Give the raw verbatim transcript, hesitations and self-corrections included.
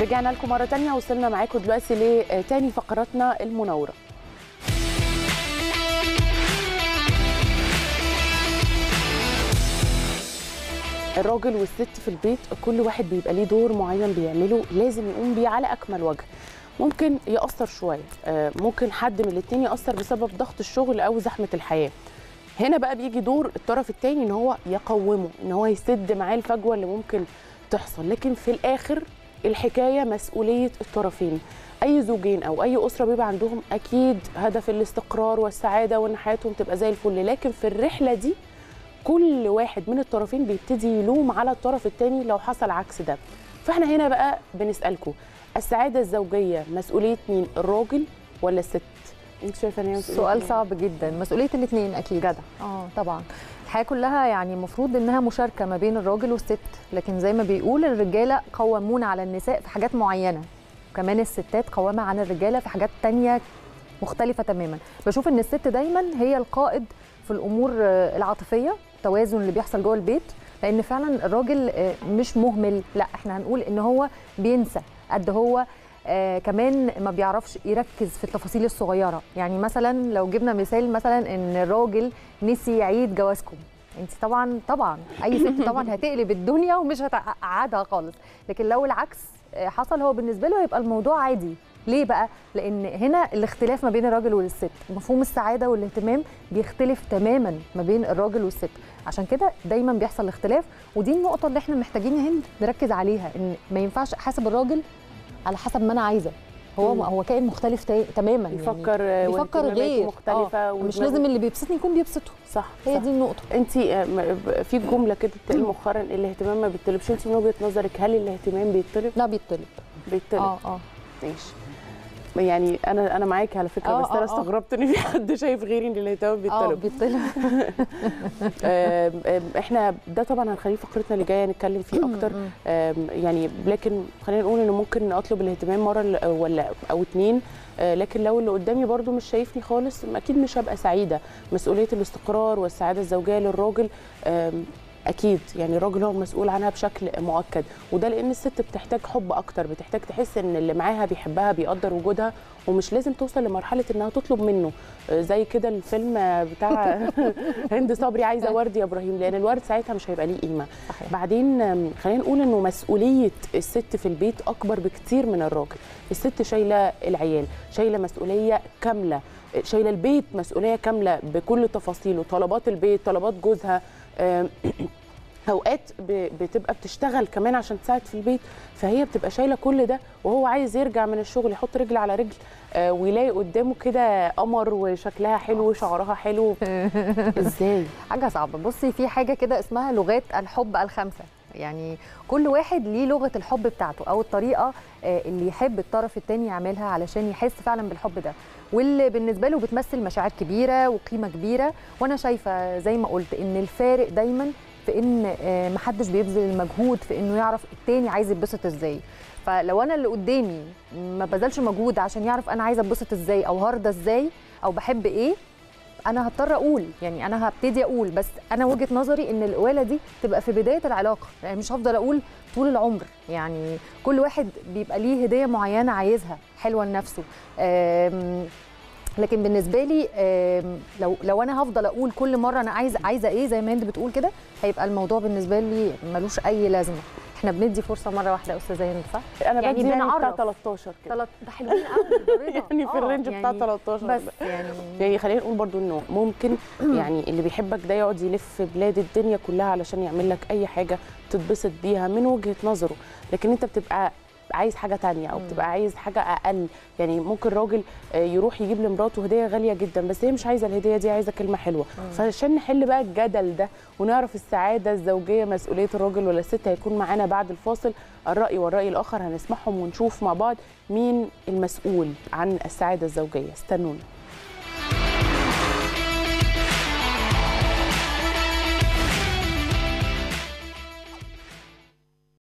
رجعنا لكم مرة تانية، وصلنا معاكم دلوقتي لتاني فقراتنا المناورة. الراجل والست في البيت كل واحد بيبقى ليه دور معين بيعمله، لازم يقوم بيه على أكمل وجه. ممكن يأثر شوية، ممكن حد من الاتنين يأثر بسبب ضغط الشغل أو زحمة الحياة. هنا بقى بيجي دور الطرف التاني ان هو يقومه، ان هو يسد معاه الفجوة اللي ممكن تحصل. لكن في الآخر الحكاية مسؤولية الطرفين. أي زوجين أو أي أسرة بيبقى عندهم أكيد هدف الاستقرار والسعادة وإن حياتهم تبقى زي الفل، لكن في الرحلة دي كل واحد من الطرفين بيبتدي يلوم على الطرف التاني لو حصل عكس ده. فاحنا هنا بقى بنسألكم، السعادة الزوجية مسؤولية مين، الراجل ولا الست؟ انت شايفه ان هي سؤال صعب جدا. مسؤوليه الاثنين اكيد. جدع. اه طبعا. الحياه كلها يعني المفروض انها مشاركه ما بين الراجل والست، لكن زي ما بيقول الرجاله قوامون على النساء في حاجات معينه، وكمان الستات قوامه عن الرجاله في حاجات تانية مختلفه تماما. بشوف ان الست دايما هي القائد في الامور العاطفيه، التوازن اللي بيحصل جوه البيت، لان فعلا الراجل مش مهمل، لا احنا هنقول ان هو بينسى قد هو آه كمان ما بيعرفش يركز في التفاصيل الصغيره. يعني مثلا لو جبنا مثال مثلا ان الراجل نسي يعيد جوازكم، انت طبعا طبعا اي ست طبعا هتقلب الدنيا ومش هتقعدها خالص. لكن لو العكس حصل، هو بالنسبه له هيبقى الموضوع عادي. ليه بقى؟ لان هنا الاختلاف ما بين الراجل والست، مفهوم السعاده والاهتمام بيختلف تماما ما بين الراجل والست، عشان كده دايما بيحصل اختلاف. ودي النقطه اللي احنا محتاجين يا هند نركز عليها، ان ما ينفعش احاسب الراجل على حسب ما انا عايزه. هو مم. هو كائن مختلف تماما، بيفكر يعني بيفكر غير مختلفه. آه. مش لازم اللي بيبسطني يكون بيبسطه. صح. هي صح. دي النقطه. انت في جمله كده بتقال مؤخرا، الاهتمام ما بيطلبش. انت من وجهه نظرك هل الاهتمام بيطلب؟ لا بيطلب. بيطلب اه اه ماشي. يعني انا انا معاكي على فكره، بس انا استغربت ان في حد شايف غيري ان الاهتمام بيطلب. اه بيطلب. احنا ده طبعا هنخليه فقرتنا اللي جايه نتكلم فيه اكتر. يعني لكن خلينا نقول ان ممكن اطلب الاهتمام مره ولا او اتنين، لكن لو اللي قدامي برضو مش شايفني خالص اكيد مش هبقى سعيده. مسؤوليه الاستقرار والسعاده الزوجيه للراجل اكيد، يعني الراجل هو المسؤول عنها بشكل مؤكد، وده لان الست بتحتاج حب اكتر، بتحتاج تحس ان اللي معاها بيحبها بيقدر وجودها، ومش لازم توصل لمرحله انها تطلب منه زي كده الفيلم بتاع هند صبري عايزه ورد يا ابراهيم، لان الورد ساعتها مش هيبقى ليه قيمه. بعدين خلينا نقول انه مسؤوليه الست في البيت اكبر بكتير من الراجل. الست شايله العيال، شايله مسؤوليه كامله، شايله البيت مسؤوليه كامله بكل تفاصيله، طلبات البيت، طلبات جوزها، اوقات بتبقى بتشتغل كمان عشان تساعد في البيت، فهي بتبقى شايله كل ده، وهو عايز يرجع من الشغل يحط رجل على رجل ويلاقي قدامه كده قمر وشكلها حلو وشعرها حلو. ازاي؟ حاجه صعبه. بصي، في حاجه كده اسمها لغات الحب الخمسه، يعني كل واحد ليه لغه الحب بتاعته او الطريقه اللي يحب الطرف الثاني يعملها علشان يحس فعلا بالحب ده، واللي بالنسبه له بتمثل مشاعر كبيره وقيمه كبيره. وانا شايفه زي ما قلت ان الفارق دايما في ان محدش بيبذل المجهود في انه يعرف التاني عايز يتبسط ازاي. فلو انا اللي قدامي ما بذلش مجهود عشان يعرف انا عايزه اتبسط ازاي او هرضى ازاي او بحب ايه، انا هضطر اقول، يعني انا هبتدي اقول. بس انا وجهه نظري ان القواله دي تبقى في بدايه العلاقه، يعني مش هفضل اقول طول العمر. يعني كل واحد بيبقى ليه هديه معينه عايزها حلوه لنفسه. لكن بالنسبه لي لو لو انا هفضل اقول كل مره انا عايزه عايزه ايه زي ما هند بتقول كده، هيبقى الموضوع بالنسبه لي ملوش اي لازمه. احنا بندي فرصه مره واحده يا استاذه هند، صح؟ انا يعني بدي يعني بتاع تلتاشر كده. ده حلوين قوي يعني في الرينج بتاع يعني تلتاشر بس. يعني يعني خلينا نقول برضو انه ممكن يعني اللي بيحبك ده يقعد يلف بلاد الدنيا كلها علشان يعمل لك اي حاجه تتبسط بيها من وجهه نظره، لكن انت بتبقى عايز حاجه تانية او بتبقى عايز حاجه اقل. يعني ممكن راجل يروح يجيب لمراته هديه غاليه جدا، بس هي مش عايزه الهديه دي، عايزه كلمه حلوه. فعشان نحل بقى الجدل ده ونعرف السعاده الزوجيه مسؤوليه الراجل ولا الست، هيكون معانا بعد الفاصل الراي والراي الاخر، هنسمعهم ونشوف مع بعض مين المسؤول عن السعاده الزوجيه. استنونا.